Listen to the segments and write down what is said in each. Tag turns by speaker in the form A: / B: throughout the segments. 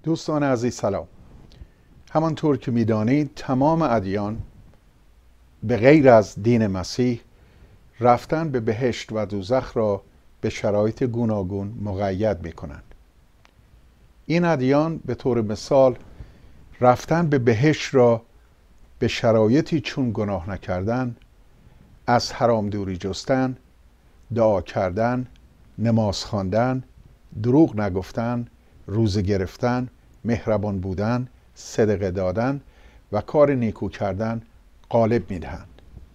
A: دوستان عزیز سلام. همانطور که می‌دانید تمام ادیان به غیر از دین مسیح رفتن به بهشت و دوزخ را به شرایط گوناگون مقید می‌کنند. این ادیان به طور مثال رفتن به بهشت را به شرایطی چون گناه نکردن، از حرام دوری جستن، دعا کردن، نماز خواندن، دروغ نگفتن، روزه گرفتن، مهربان بودن، صدقه دادن و کار نیکو کردن غالب می‌دهند.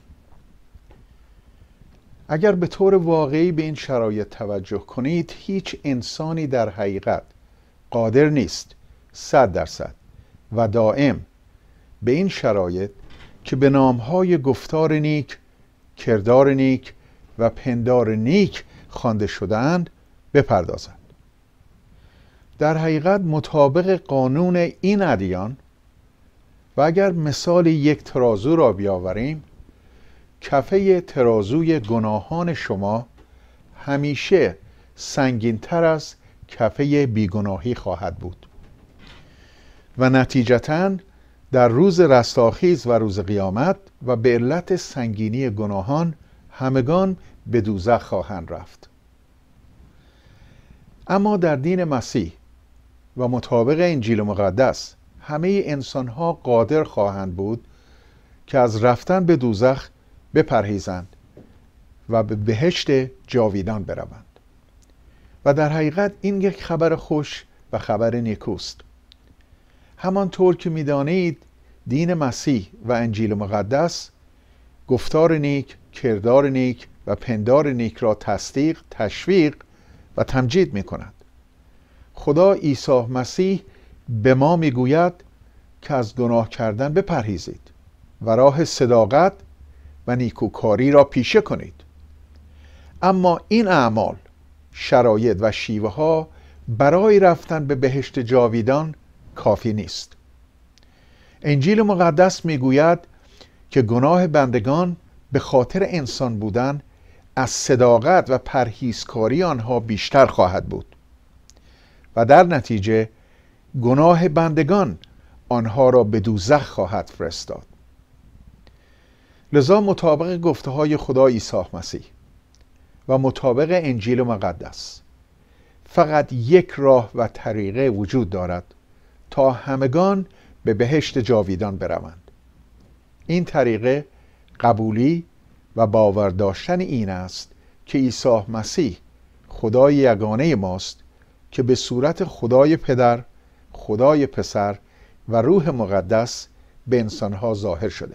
A: اگر به طور واقعی به این شرایط توجه کنید، هیچ انسانی در حقیقت قادر نیست 100% و دائم به این شرایط که به نام‌های گفتار نیک، کردار نیک و پندار نیک خوانده شده‌اند بپردازد. در حقیقت مطابق قانون این ادیان و اگر مثال یک ترازو را بیاوریم، کفه ترازوی گناهان شما همیشه سنگین‌تر از کفه بیگناهی خواهد بود و نتیجتاً در روز رستاخیز و روز قیامت و به علت سنگینی گناهان همگان به دوزخ خواهند رفت. اما در دین مسیح و مطابق انجیل مقدس همه انسان‌ها قادر خواهند بود که از رفتن به دوزخ بپرهیزند و به بهشت جاویدان بروند. و در حقیقت این یک خبر خوش و خبر نیکوست. همانطور که می‌دانید دین مسیح و انجیل مقدس گفتار نیک، کردار نیک و پندار نیک را تصدیق، تشویق و تمجید می‌کند. خدا عیسی مسیح به ما میگوید که از گناه کردن بپرهیزید و راه صداقت و نیکوکاری را پیشه کنید. اما این اعمال، شرایط و شیوه ها برای رفتن به بهشت جاویدان کافی نیست. انجیل مقدس میگوید که گناه بندگان به خاطر انسان بودن از صداقت و پرهیزکاری آنها بیشتر خواهد بود و در نتیجه گناه بندگان آنها را به دوزخ خواهد فرستاد. لذا مطابق گفته های خدا عیسی مسیح و مطابق انجیل مقدس فقط یک راه و طریقه وجود دارد تا همگان به بهشت جاویدان بروند. این طریقه قبولی و باور داشتن این است که عیسی مسیح خدای یگانه ماست که به صورت خدای پدر، خدای پسر و روح مقدس به انسانها ظاهر شده.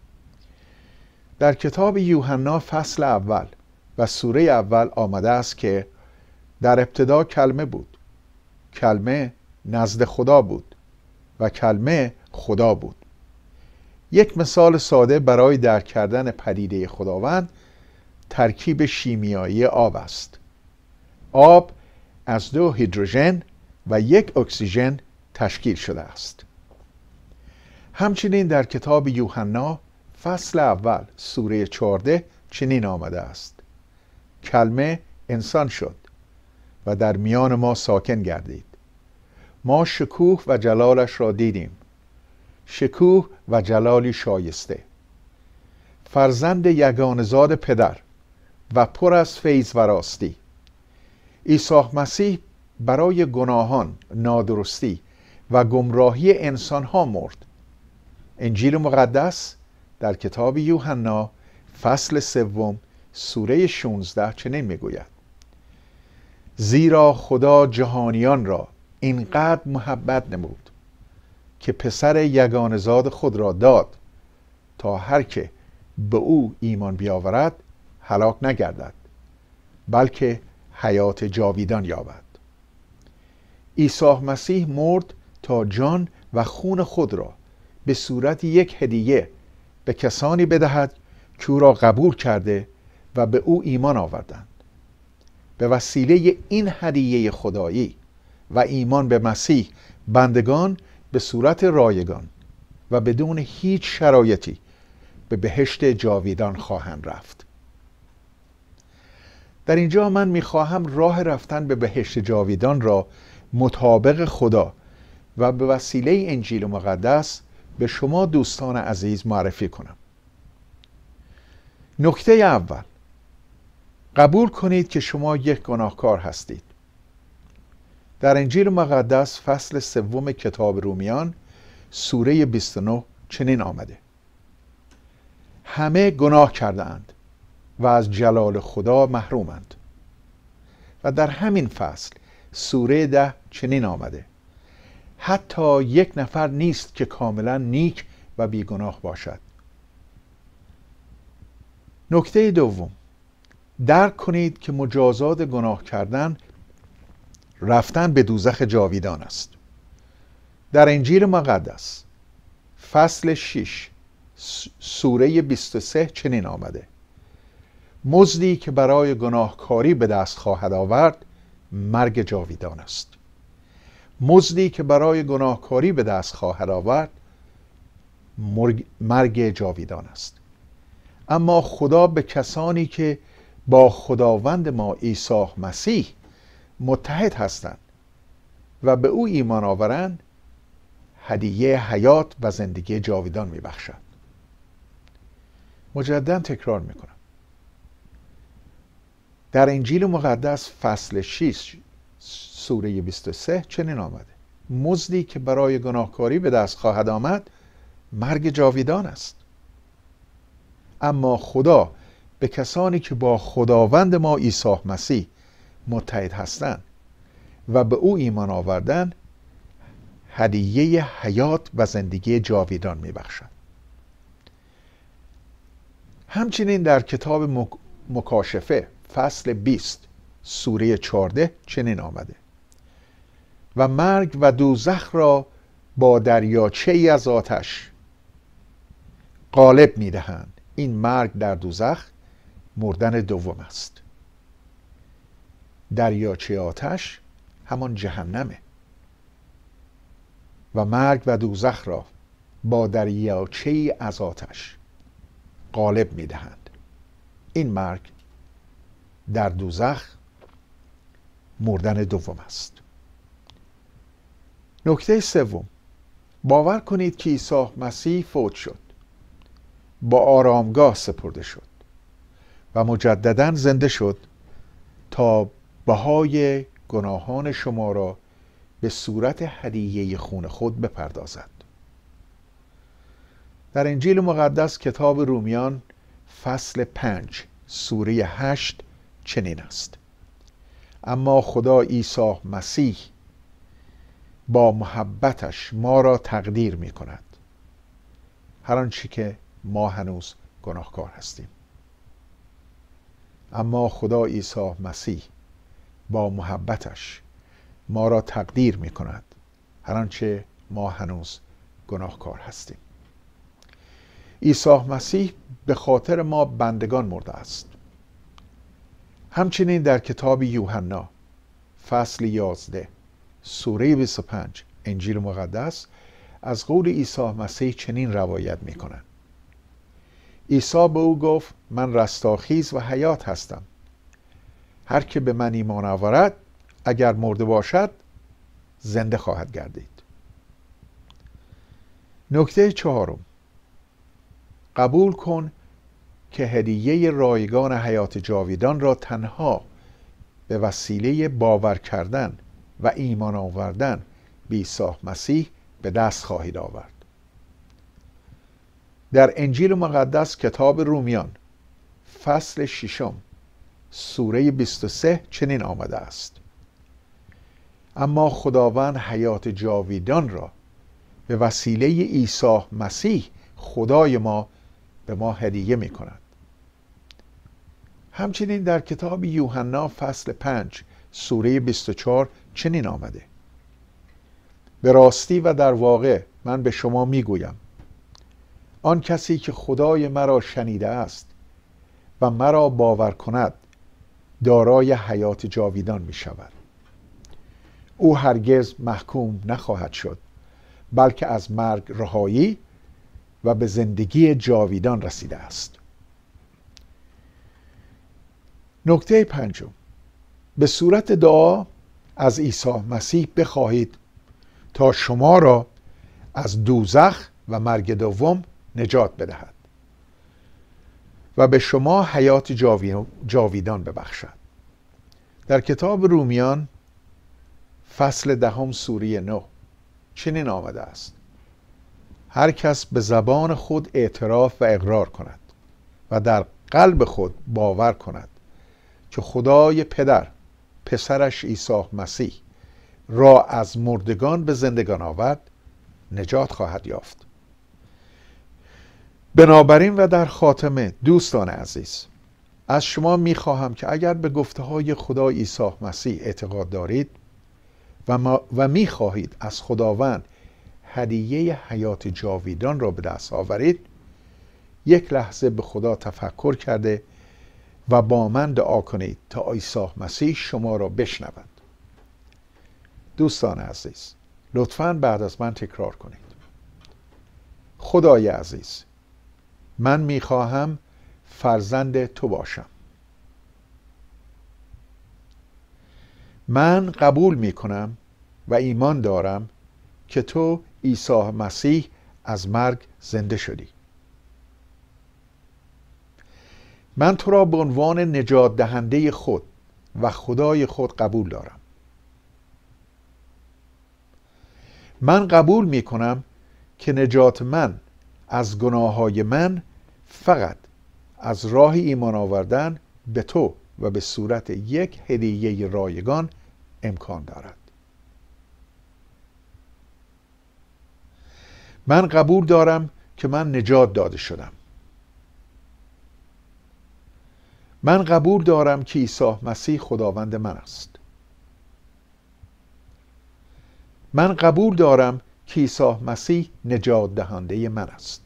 A: در کتاب یوحنا فصل اول و سوره اول آمده است که در ابتدا کلمه بود، کلمه نزد خدا بود و کلمه خدا بود. یک مثال ساده برای درک کردن پدیده خداوند ترکیب شیمیایی آب است. آب از 2 هیدروژن و 1 اکسیژن تشکیل شده است. همچنین در کتاب یوحنا فصل اول سوره 14 چنین آمده است: کلمه انسان شد و در میان ما ساکن گردید. ما شکوه و جلالش را دیدیم، شکوه و جلالی شایسته، فرزند یگانه‌زاد پدر و پر از فیض و راستی. عیسی مسیح برای گناهان، نادرستی و گمراهی انسانها مرد. انجیل مقدس در کتاب یوحنا فصل 3 سوره 16 چنین میگوید: زیرا خدا جهانیان را اینقدر محبت نمود که پسر یگانه‌زاد خود را داد تا هر که به او ایمان بیاورد هلاک نگردد بلکه حیات جاویدان یابد. عیسی مسیح مرد تا جان و خون خود را به صورت یک هدیه به کسانی بدهد که او را قبول کرده و به او ایمان آوردند. به وسیله این هدیه خدایی و ایمان به مسیح بندگان به صورت رایگان و بدون هیچ شرایطی به بهشت جاویدان خواهند رفت. در اینجا من میخواهم راه رفتن به بهشت جاویدان را مطابق خدا و به وسیله انجیل مقدس به شما دوستان عزیز معرفی کنم. نکته اول، قبول کنید که شما یک گناهکار هستید. در انجیل مقدس فصل 3 کتاب رومیان سوره 29 چنین آمده: همه گناه کرده اند و از جلال خدا محرومند. و در همین فصل سوره 10 چنین آمده: حتی یک نفر نیست که کاملا نیک و بیگناه باشد. نکته دوم، درک کنید که مجازات گناه کردن رفتن به دوزخ جاویدان است. در انجیل مقدس فصل 6 سوره 23 چنین آمده: مزدی که برای گناهکاری به دست خواهد آورد مرگ جاویدان است. مزدی که برای گناهکاری به دست خواهد آورد مرگ جاویدان است. اما خدا به کسانی که با خداوند ما عیسی مسیح متحد هستند و به او ایمان آورند هدیه حیات و زندگی جاویدان میبخشد. مجددا تکرار میکنم. در انجیل مقدس فصل 6 سوره 23 چنین آمده: مزدی که برای گناهکاری به دست خواهد آمد مرگ جاویدان است. اما خدا به کسانی که با خداوند ما عیسی مسیح متحد هستند و به او ایمان آوردن هدیه حیات و زندگی جاویدان میبخشد. همچنین در کتاب مکاشفه فصل 20 سوره 14 چنین آمده: و مرگ و دوزخ را با دریاچه ای از آتش غالب میدهند. این مرگ در دوزخ مردن دوم است. دریاچه آتش همان جهنمه و مرگ و دوزخ را با دریاچه ای از آتش غالب میدهند. این مرگ در دوزخ مردن دوم است. نکته سوم، باور کنید که عیسی مسیح فوت شد، با آرامگاه سپرده شد و مجددا زنده شد تا بهای گناهان شما را به صورت هدیه خون خود بپردازد. در انجیل مقدس کتاب رومیان فصل 5 سوره 8 چنین است: اما خدا عیسی مسیح با محبتش ما را تقدیر می کند، هر آنچه که ما هنوز گناهکار هستیم. اما خدا عیسی مسیح با محبتش ما را تقدیر می کند، هر آنچه ما هنوز گناهکار هستیم. عیسی مسیح به خاطر ما بندگان مرده است. همچنین در کتاب یوحنا فصل 11 سوره 25 انجیل مقدس از قول عیسی مسیح چنین روایت می کنند: عیسی به او گفت: من رستاخیز و حیات هستم. هر که به من ایمان آورد اگر مرده باشد زنده خواهد گردید. نکته چهارم، قبول کن که هدیه رایگان حیات جاویدان را تنها به وسیله باور کردن و ایمان آوردن به عیسی مسیح به دست خواهید آورد. در انجیل مقدس کتاب رومیان فصل 6 سوره 23 چنین آمده است: اما خداوند حیات جاویدان را به وسیله عیسی مسیح خدای ما به ما هدیه می کند. همچنین در کتاب یوحنا فصل 5 سوره 24 چنین آمده: به راستی و در واقع من به شما می گویم آن کسی که خدای مرا شنیده است و مرا باور کند دارای حیات جاویدان می شود. او هرگز محکوم نخواهد شد، بلکه از مرگ رهایی و به زندگی جاویدان رسیده است. نکته پنجم، به صورت دعا از عیسی مسیح بخواهید تا شما را از دوزخ و مرگ دوم نجات بدهد و به شما حیات جاویدان ببخشد. در کتاب رومیان فصل 10 سوره 9 چنین آمده است: هر کس به زبان خود اعتراف و اقرار کند و در قلب خود باور کند که خدای پدر پسرش عیسی مسیح را از مردگان به زندگان آورد، نجات خواهد یافت. بنابراین و در خاتمه دوستان عزیز، از شما میخواهم که اگر به گفته های خدا عیسی مسیح اعتقاد دارید و میخواهید از خداوند هدیه حیات جاویدان را به دست آورید، یک لحظه به خدا تفکر کرده و با من دعا کنید تا عیسی مسیح شما را بشنود. دوستان عزیز، لطفاً بعد از من تکرار کنید: خدای عزیز، من میخواهم فرزند تو باشم. من قبول میکنم و ایمان دارم که تو عیسی مسیح از مرگ زنده شدی. من تو را به عنوان نجات دهنده خود و خدای خود قبول دارم. من قبول می کنم که نجات من از گناههای من فقط از راه ایمان آوردن به تو و به صورت یک هدیه رایگان امکان دارد. من قبول دارم که من نجات داده شدم. من قبول دارم که عیسی مسیح خداوند من است. من قبول دارم که عیسی مسیح نجات دهنده من است.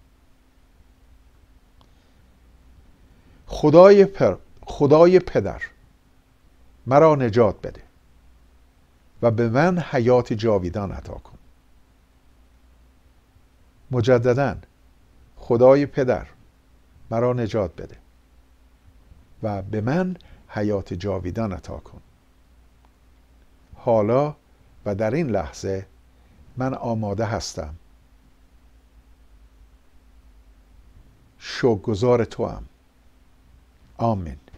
A: خدای پدر مرا نجات بده و به من حیات جاویدان عطا کن. مجدداً خدای پدر مرا نجات بده و به من حیات جاویدان عطا کن. حالا و در این لحظه من آماده هستم. شکرگزار توام. آمین.